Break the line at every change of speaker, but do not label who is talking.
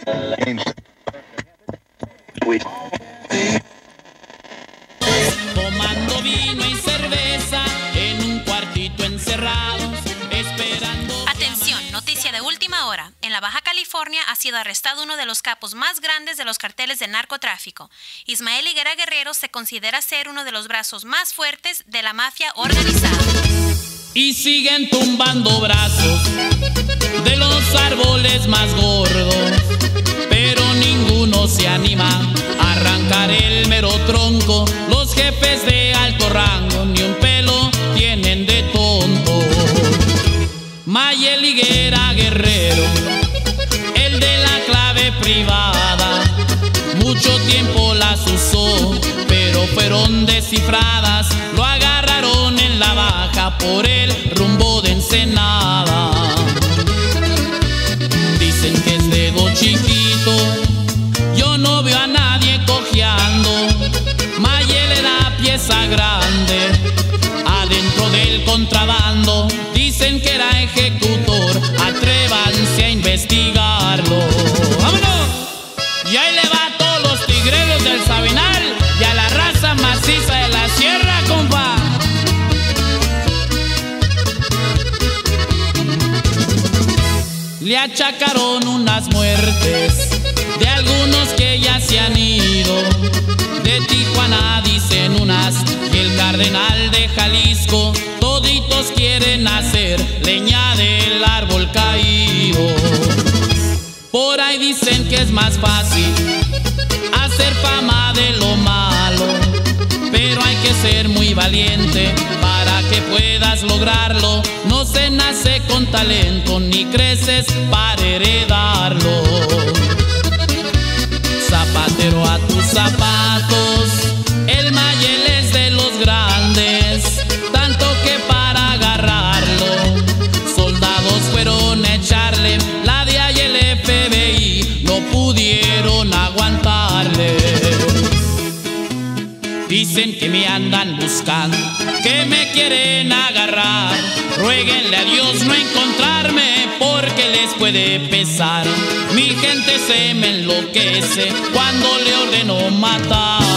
Tomando vino y cerveza en un cuartito encerrados, esperando...
Atención, noticia de última hora. En la Baja California ha sido arrestado uno de los capos más grandes de los carteles de narcotráfico. Ismael Higuera Guerrero se considera ser uno de los brazos más fuertes de la mafia organizada.
Y siguen tumbando brazos de los árboles más gordos, pero ninguno se anima a arrancar el mero tronco. Los jefes de alto rango ni un pelo tienen de tonto. Mayel Higuera Guerrero, el de la clave privada, mucho tiempo las usó, pero fueron descifradas. Lo agarraron en la baja por el rumbo de Ensenada. Dicen que es dedo chiquito, yo no veo a nadie cojeando. Mayel era pieza grande adentro del contrabando. Dicen que era ejecutor, atrévanse a investigarlo. ¡Vámonos! Y ahí le va a todos los tigreros del Sabinal y a la raza maciza de la sierra, compa. Le achacaron unas muertes de algunos que ya se han ido. De Tijuana dicen unas y el cardenal de Jalisco. Toditos quieren hacer leña del árbol caído. Por ahí dicen que es más fácil hacer fama de lo malo, pero hay que ser muy valiente para que puedas lograrlo. No se nace con talento ni creces para heredarlo. Zapatero a tus zapatos, el Mayel es de los grandes, tanto que para agarrarlo soldados fueron a echarle. La DEA y el FBI no pudieron aguantarle. Dicen que me andan buscando, que me quieren agarrar. Ruéguenle a Dios no encontrarme, porque les puede pesar. Mi gente se me enloquece cuando le ordeno matar.